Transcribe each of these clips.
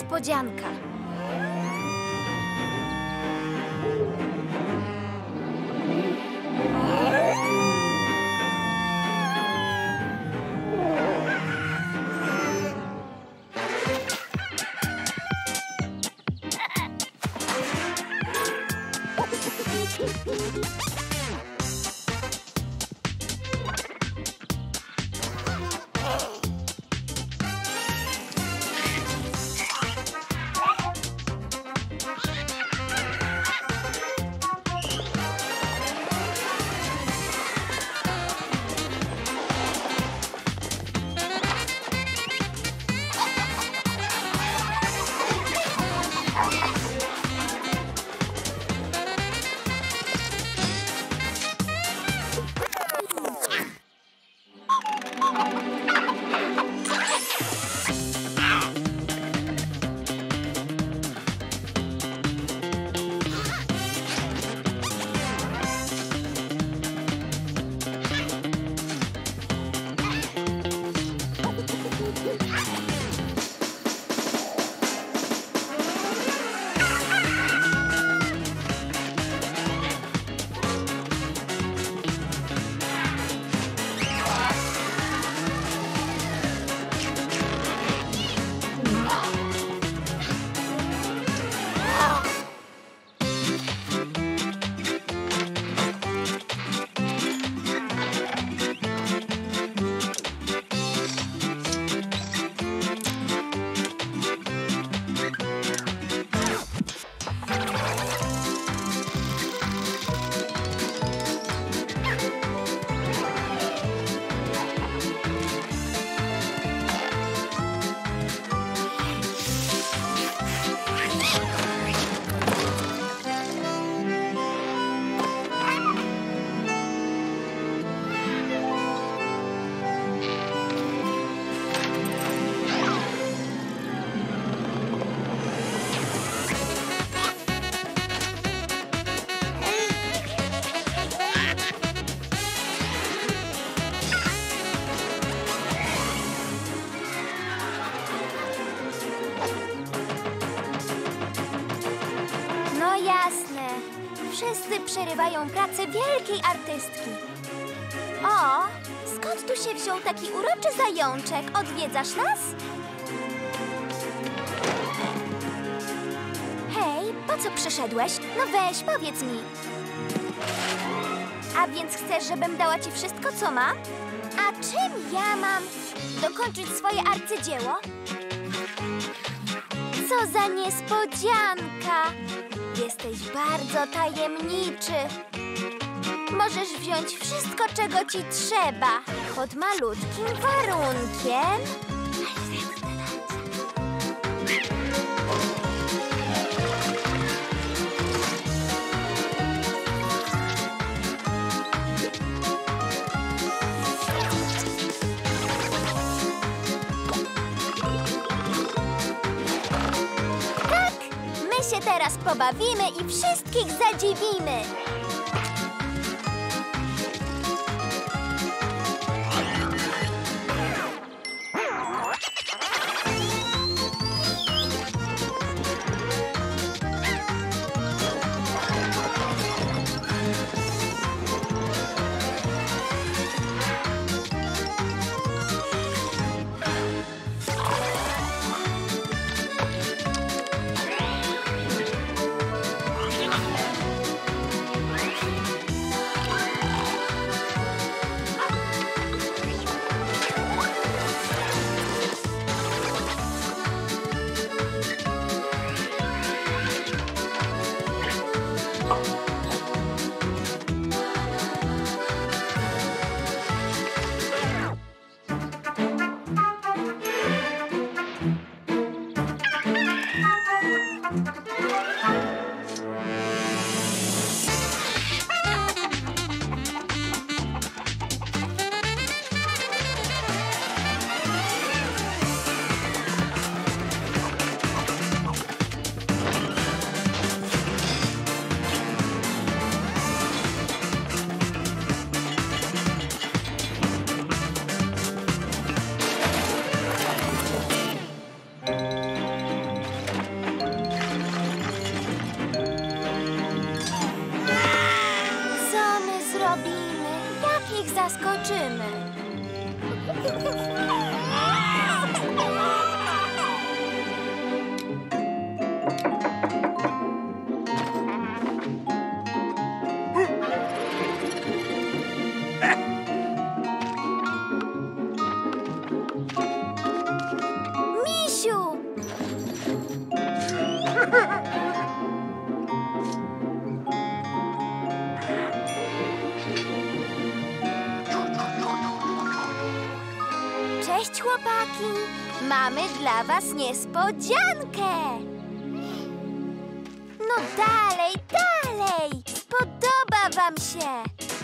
niespodzianka. Jasne. Wszyscy przerywają pracę wielkiej artystki. O, skąd tu się wziął taki uroczy zajączek? Odwiedzasz nas? Hej, po co przyszedłeś? No weź, powiedz mi. A więc chcesz, żebym dała ci wszystko, co mam? A czym ja mam dokończyć swoje arcydzieło? Co za niespodzianka! Jesteś bardzo tajemniczy. Możesz wziąć wszystko, czego ci trzeba, pod malutkim warunkiem. My się teraz pobawimy i wszystkich zadziwimy. ich zaskoczymy. Misiu! Cześć, chłopaki! Mamy dla was niespodziankę! No dalej, dalej! Spodoba wam się!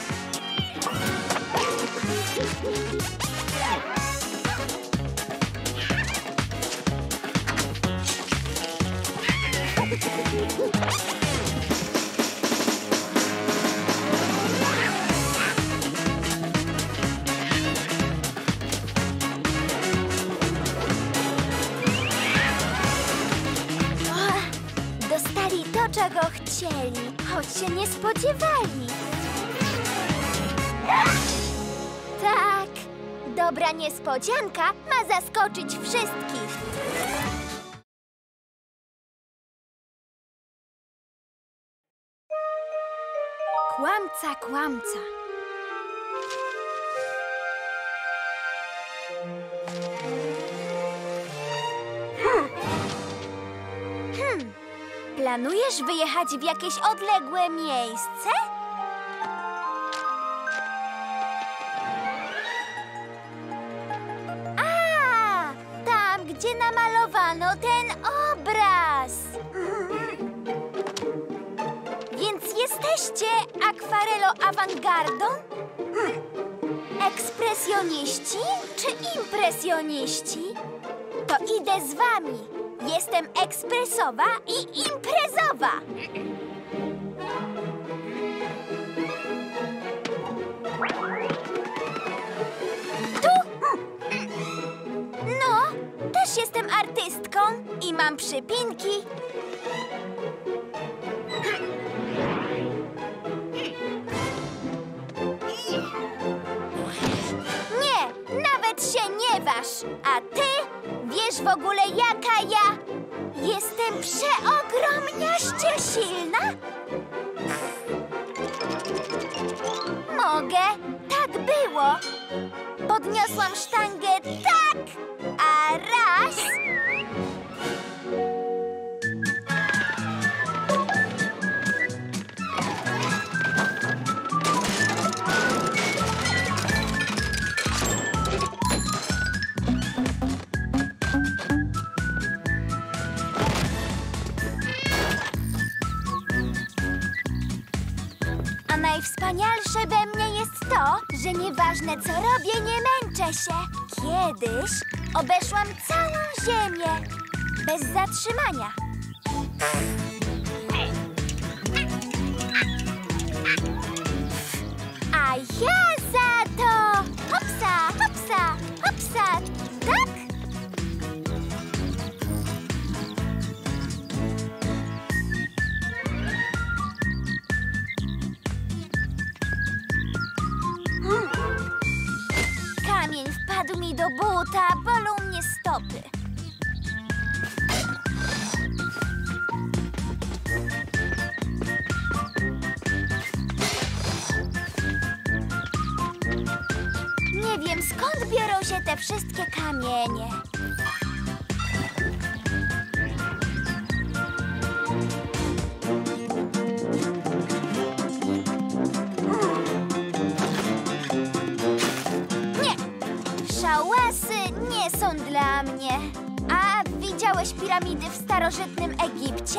Dostali to, czego chcieli, choć się nie spodziewali. Tak, dobra niespodzianka ma zaskoczyć wszystkich. Kłamca, kłamca. Planujesz wyjechać w jakieś odległe miejsce? A, tam, gdzie namalowano ten obraz. Więc jesteście akwarelo-awangardą? Ekspresjoniści czy impresjoniści? To idę z wami. Jestem ekspresowa i imprezowa. Tu? No, też jestem artystką i mam przypinki. Nie, nawet się nie waż. A ty wiesz w ogóle, jaka ja jestem przeogromniaście silna? Mogę, tak było. Podniosłam sztangę tak, a raz... A najwspanialsze we mnie jest to, że nieważne co robię, nie męczę się. Kiedyś obeszłam całą ziemię bez zatrzymania. A ja za to hopsa, hopsa, hopsa, tak? Kamień wpadł mi do buta, bolą mnie stopy. Nie wiem, skąd biorą się te wszystkie kamienie. Szałasy nie są dla mnie. A widziałeś piramidy w starożytnym Egipcie?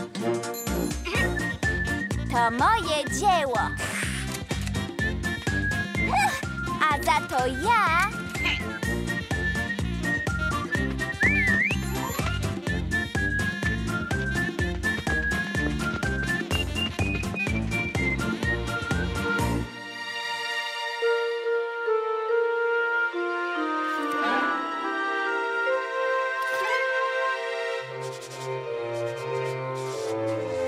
To moje dzieło. A za to ja...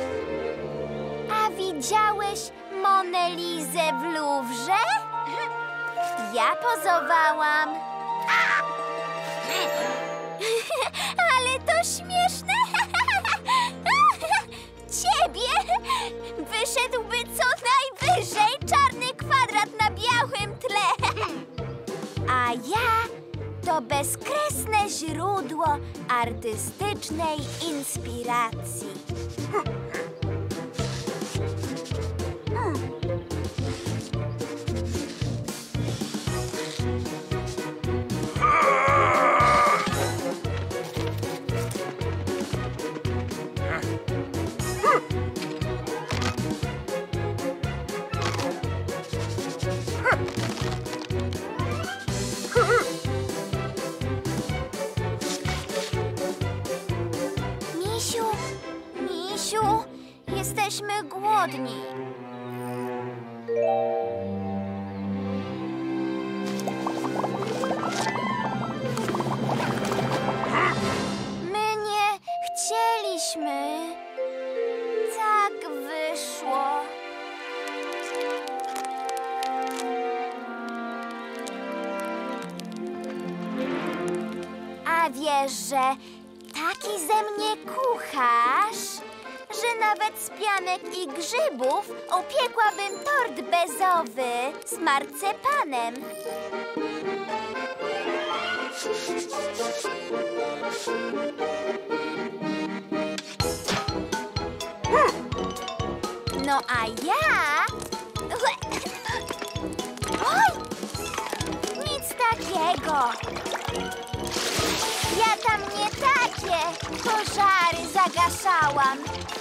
Widziałeś Monę Lizę w Luwrze? ja pozowałam. Ale to śmieszne. Ciebie wyszedłby co najwyżej czarny kwadrat na białym tle. A ja to bezkresne źródło artystycznej inspiracji. Misiu, jesteśmy głodni. My nie chcieliśmy. Tak wyszło. A wiesz, że taki ze mnie kucharz, że nawet z pianek i grzybów upiekłabym tort bezowy z marcepanem. No a ja... Oj! Nic takiego. Ja tam nie takie pożary zagaszałam.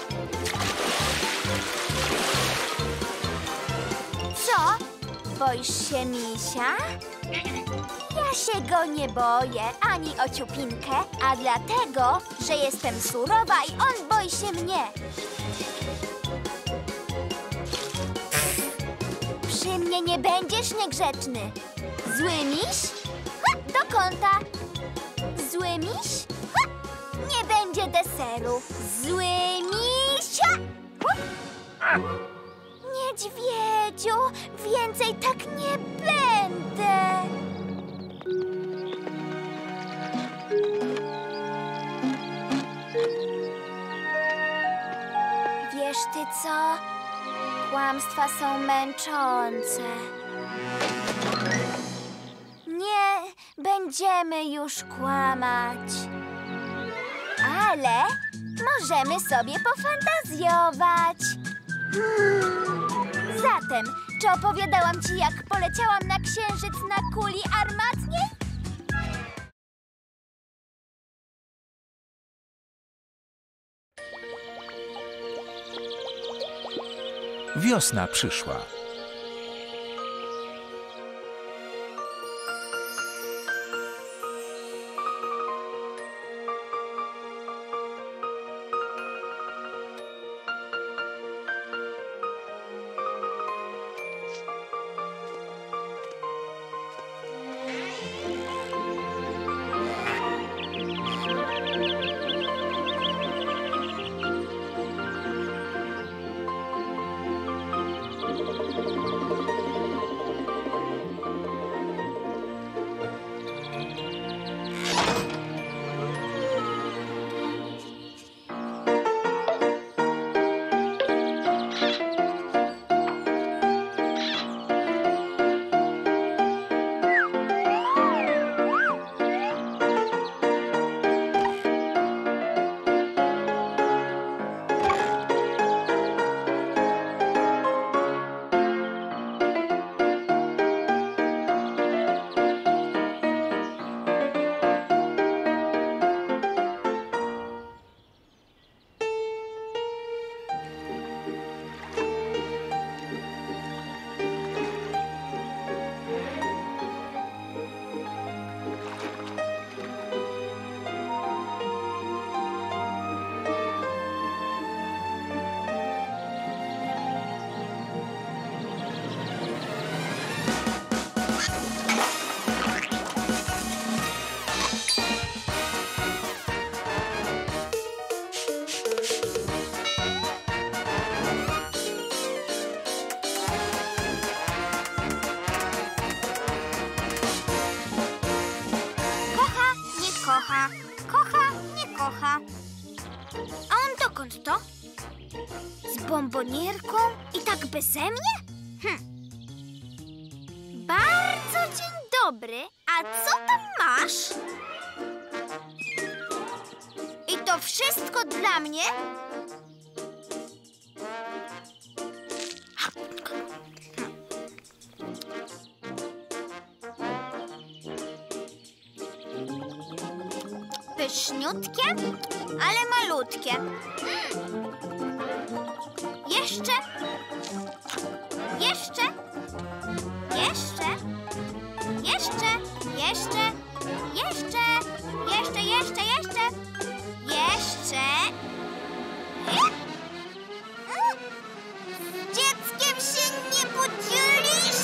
Co? Boisz się misia? Ja się go nie boję, ani o ciupinkę, a dlatego, że jestem surowa i on boi się mnie. Przy mnie nie będziesz niegrzeczny. Zły miś? Do kąta. Zły miś? Nie będzie deseru. Zły miś? Niedźwiedziu, więcej tak nie będę. Wiesz ty co? Kłamstwa są męczące. Nie będziemy już kłamać. Ale możemy sobie pofantazjować. Zatem, czy opowiadałam ci, jak poleciałam na księżyc na kuli armatniej? Wiosna przyszła. bombonierką i tak beze mnie? Bardzo dzień dobry. A co tam masz? I to wszystko dla mnie? Pyszniutkie, ale malutkie. Jeszcze. Jeszcze. Jeszcze. Jeszcze. Jeszcze. Jeszcze. Jeszcze, jeszcze, jeszcze. Jeszcze. Z dzieckiem się nie podzielisz?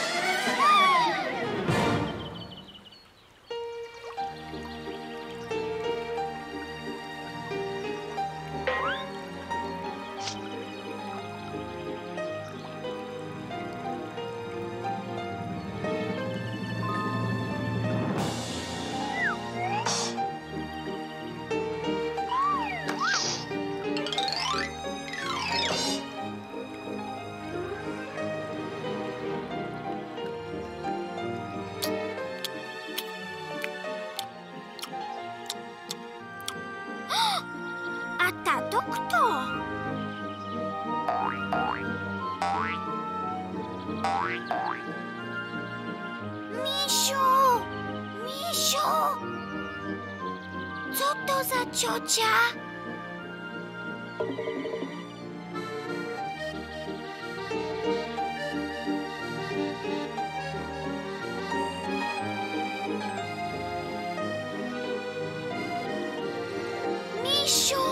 A tato kto? Misiu! Misiu! Co to za ciocia? Misiu!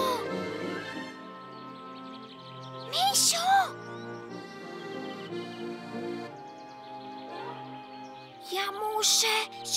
Misiu! Ja muszę...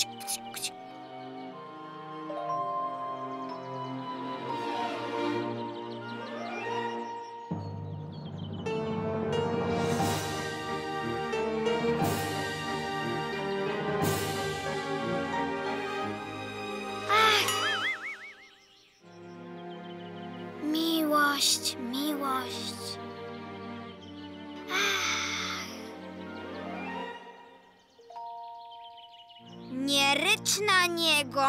Miłość, miłość. Nie rycz na niego.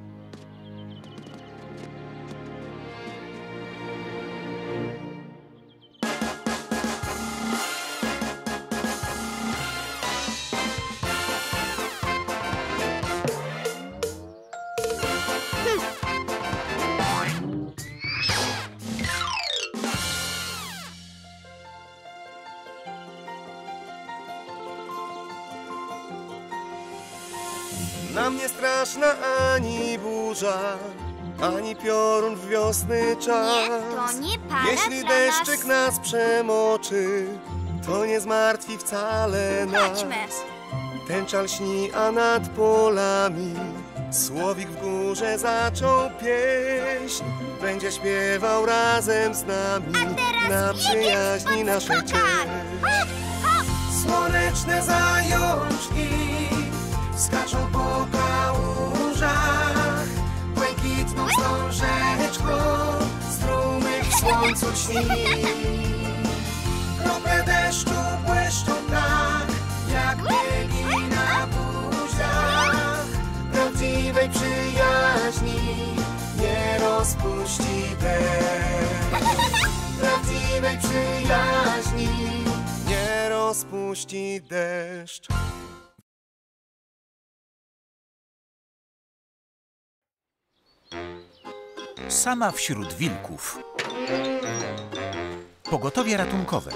Na mnie straszna ani burza, ani piorun w wiosny czas. Nie, to nie para Jeśli dla deszczyk nas przemoczy, to nie zmartwi wcale nas. Chodźmy. Ten czal śni, a nad polami słowik w górze zaczął pieśń. Będzie śpiewał razem z nami na przyjaźni naszej cześć. Słoneczne zajączki skaczą po kałużach, błękitną wstążeczką strumyk w słońcu ćwi. Krople deszczu błyszczą tak, jak biegi na buziach. Prawdziwej przyjaźni nie rozpuści deszcz. Prawdziwej przyjaźni nie rozpuści deszcz. Sama wśród wilków. Pogotowie ratunkowe.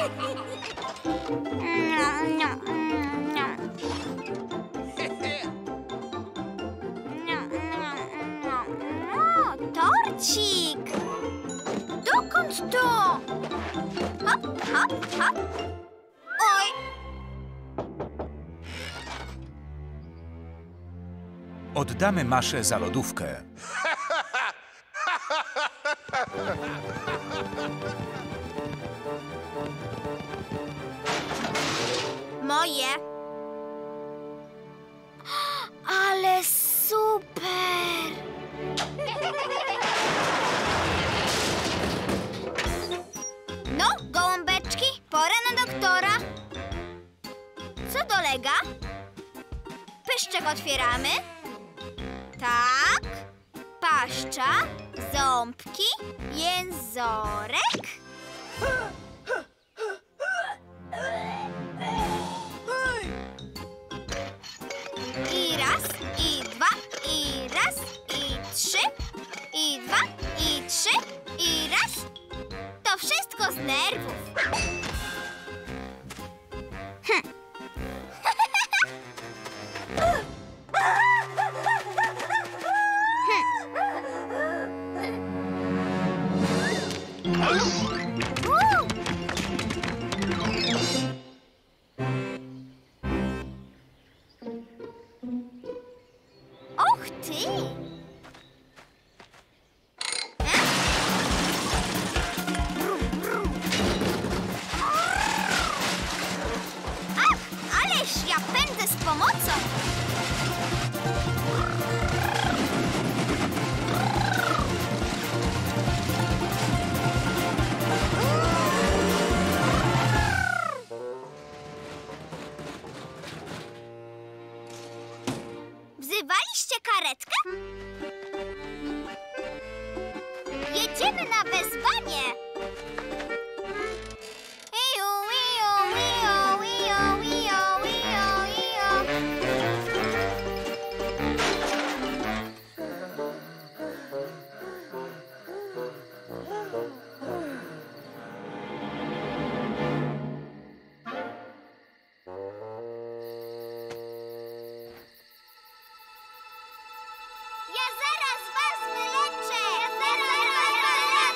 O, torcik! Dokąd to? Hop, hop, hop. Oj! Oddamy Maszę za lodówkę. Moje. Ale super! No, gołąbeczki, pora na doktora. Co dolega? Pyszczek otwieramy. Tak. Paszcza, ząbki, jęzorek. I raz, i dwa, i raz, i trzy, i dwa, i trzy, i raz. To wszystko z nerwów. Och ty! Ach, ależ ja pędzę z pomocą! Wzywaliście karetkę? Jedziemy na wezwanie! Iu, iu, iu, iu, iu, iu, iu. Ja zaraz was wyleczę! Ja zaraz was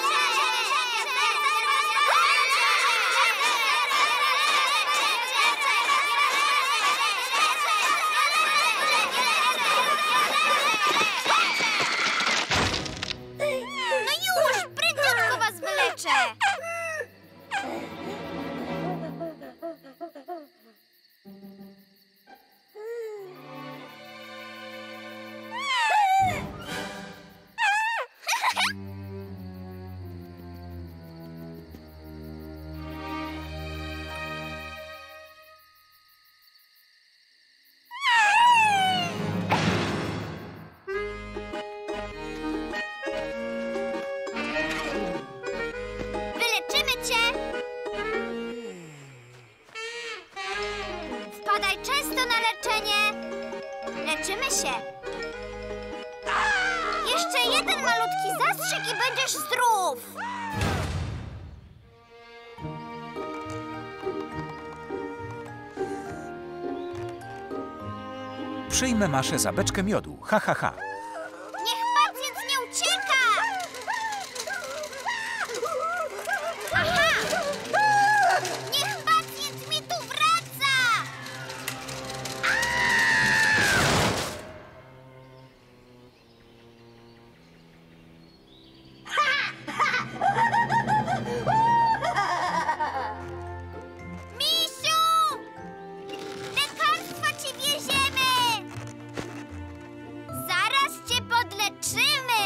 wyleczę! No już, prędziutko was wyleczę! Wyleczymy cię! Wpadaj często na leczenie! Leczymy się! Jeszcze jeden malutki zastrzyk i będziesz zdrów! Przyjmę Maszę za beczkę miodu. Ha, ha, ha. Niech pacjent nie ucieka! Aha! Niech pacjent mi tu wraca! Misiu! Lekarstwa ci wieziemy! Zaraz cię podleczymy!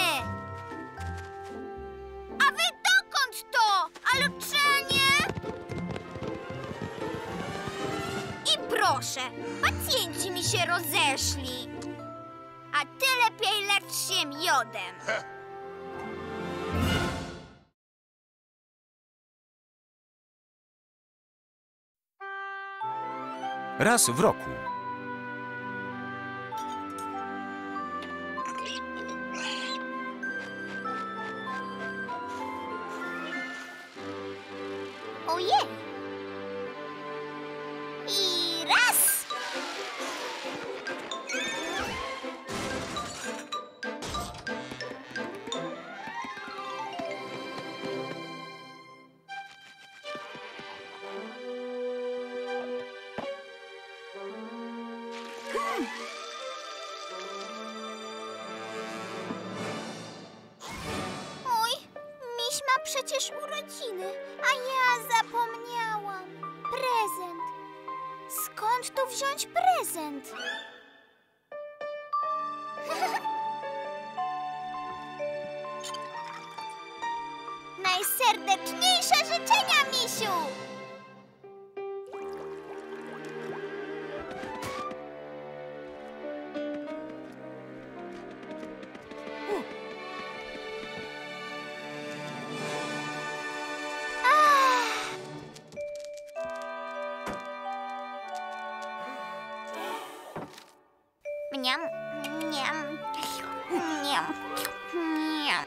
A wy dokąd to? A leczenie? I proszę, pacjenci mi się rozeszli. A ty lepiej lecz się miodem. Raz w roku. Ojej, przecież urodziny, a ja zapomniałam. Prezent. Skąd tu wziąć prezent? Najserdeczniejsze życzenia, misiu! Mniam, mniam, mniam, mniam.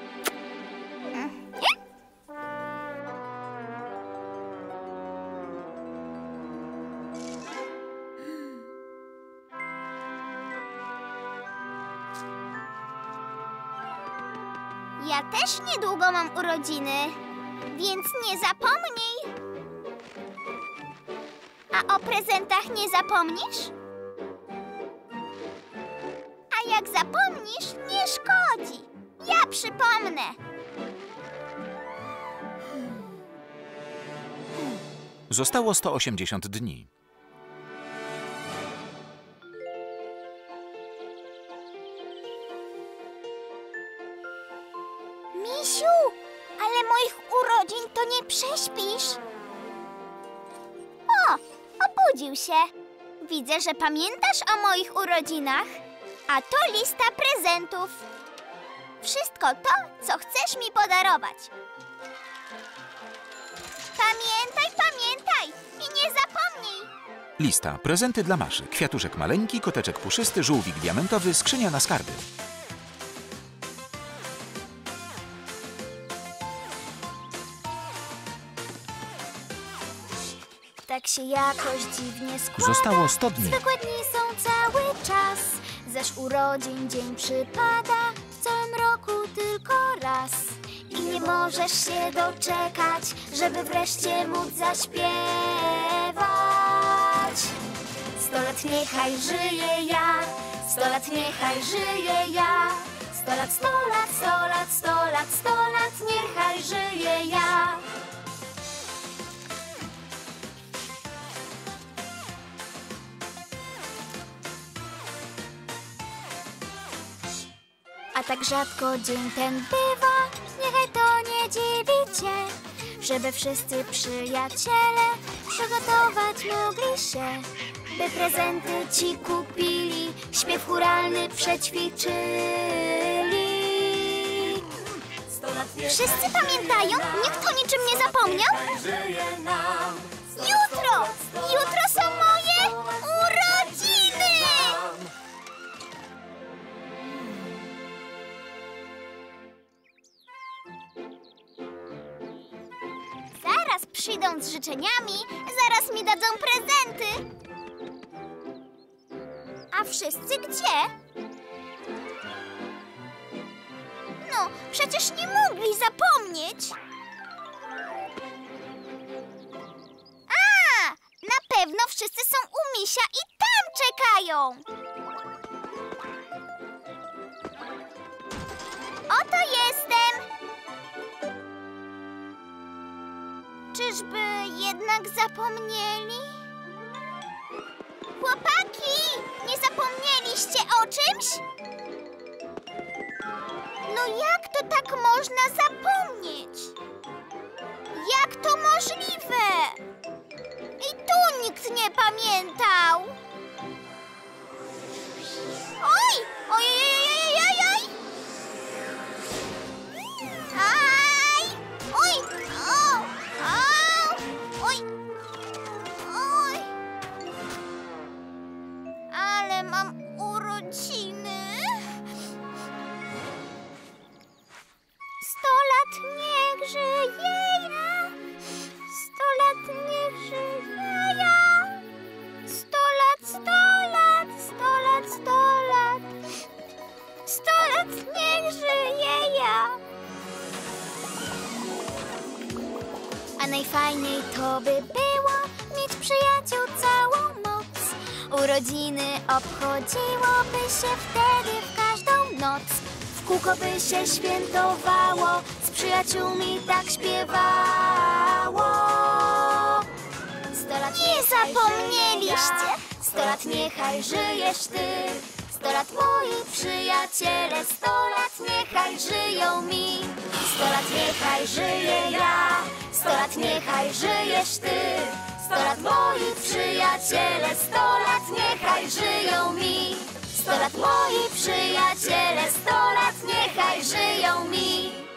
Ja też niedługo mam urodziny, więc nie zapomnij. A o prezentach nie zapomnisz? A jak zapomnisz, nie szkodzi. Ja przypomnę. Zostało 180 dni. Misiu, ale moich urodzin to nie prześpisz. O, obudził się. Widzę, że pamiętasz o moich urodzinach. A to lista prezentów. Wszystko to, co chcesz mi podarować. Pamiętaj, pamiętaj i nie zapomnij. Lista. Prezenty dla Maszy. Kwiatuszek maleńki, koteczek puszysty, żółwik diamentowy, skrzynia na skarby. Tak się jakoś dziwnie składa. Zostało 100 dni. Zwykłe dni są cały czas. Zaś urodzin dzień przypada w całym roku tylko raz. I nie możesz się doczekać, żeby wreszcie móc zaśpiewać. 100 lat niechaj żyje ja, 100 lat niechaj żyje ja. 100 lat, 100 lat, 100 lat, 100 lat, 100 lat niechaj żyje ja. A tak rzadko dzień ten bywa, niechaj to nie dziwi cię, żeby wszyscy przyjaciele przygotować mogli się, by prezenty ci kupili, śpiew chóralny przećwiczyli. Wszyscy pamiętają? Nikt o niczym nie zapomniał? Jutro! Jutro są moje urodziny! Zaraz przyjdą z życzeniami, zaraz mi dadzą prezenty. A wszyscy gdzie? No, przecież nie mogli zapomnieć. A, na pewno wszyscy są u misia i tam czekają. Oto jestem. Czyżby jednak zapomnieli? Chłopaki, nie zapomnieliście o czymś? No jak to tak można zapomnieć? Jak to możliwe? I tu nikt nie pamiętał. Oj! Ojej! Aj! Oj! O! Au! Oj! Oj! Ale mam urodziny. 100 lat niech żyje ja. 100 lat niech żyje ja. 100 lat, 100 lat, 100 lat, 100 lat. 100 lat niech żyje ja. A najfajniej to by było mieć przyjaciół całą moc. Urodziny obchodziłoby się wtedy w każdą noc. W kółko by się świętowało, z przyjaciółmi tak śpiewało. 100 lat nie zapomnieliście. 100 lat niechaj żyjesz ty. 100 lat moi przyjaciele. 100 lat niechaj żyją mi. 100 lat niechaj żyję ja. 100 lat niechaj żyjesz ty. 100 lat moi przyjaciele. 100 lat niechaj żyją mi. 100 lat moi przyjaciele. 100 lat niechaj żyją mi.